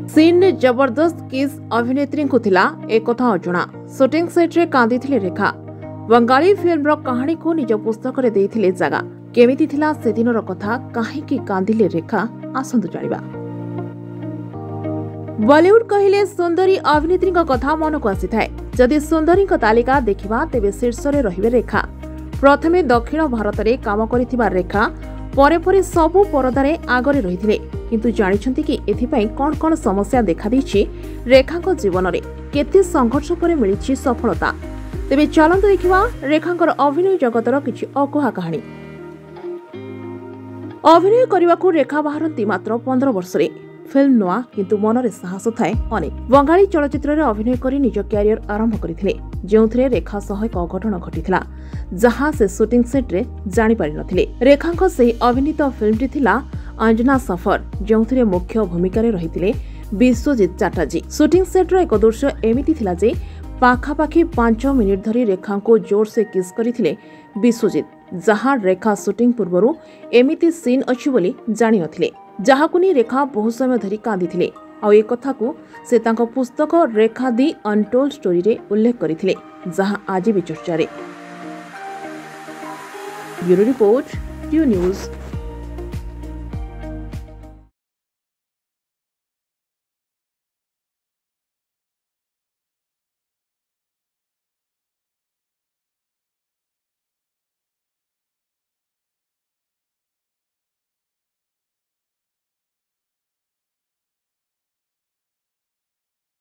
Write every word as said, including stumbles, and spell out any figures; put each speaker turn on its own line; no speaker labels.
Scene ने जबरदस्त किस अभिनेत्री को थिला एक कथा अजुणा शूटिंग सेट रे कांदी थिले रेखा बंगाली फिल्म रो कहानी को निज पुस्तक रे देथिले जगह केमिति थिला से दिनर कथा काहे की कांदिले रेखा आसंतु जानिबा। बॉलीवुड कहिले सुंदरी अभिनेत्री कथा मन को आसी थाए। जदि सुंदरी तालिका देखिबा तेबे शीर्ष रे रहिबे रेखा। प्रथमे दक्षिण भारत रे काम करिथिबा रेखा परे परे सबु परदारे आगरे रहिथिले। किंतु जानिछंती कि एथिपई कोन कोन समस्या देखा दैछि रेखा को जीवन रे केते संघर्ष परे मिलिछि सफलता। तेबे चलंतु देखिबा रेखांकर अभिनय जगतर किछि अकुहा कहानी। अभिनय करबाकू रेखा बाहरंती मात्र पंद्रह वर्ष रे। फिल्म नुआ किंतु मनरे साहस थाए अनेक। बंगाली चलचित्र रे अभिनय करी निज कैरियर आरंभ करथिले जेउथरे रेखा सह एक अघटन घटिथिला जहां से शूटिंग सेट रे जानि पारि नथिले। रेखांक सेही अभिनीत फिल्मटी थिला अंजना सफर जेउथरे मुख्य भूमिका रे रहिथिले विश्वजित चैटर्जी। शूटिंग सेट रो एक दृश्य एमिति थिला जे पाखापाखि पांच मिनिट धरी रेखा को जोर से किस करथिले विश्वजित, जहां रेखा शूटिंग पूर्वरु एमिति सीन अछि बोली जानि नथिले, जहाकु नि रेखा बहुत समय धरी कांदी थिले। आ ए कथा को से तांको पुस्तक रेखा दी अनटोल्ड स्टोरी रे उल्लेख करथिले, जहां आज भी चर्चा रे। ब्यूरो रिपोर्ट, ट्यू न्यूज।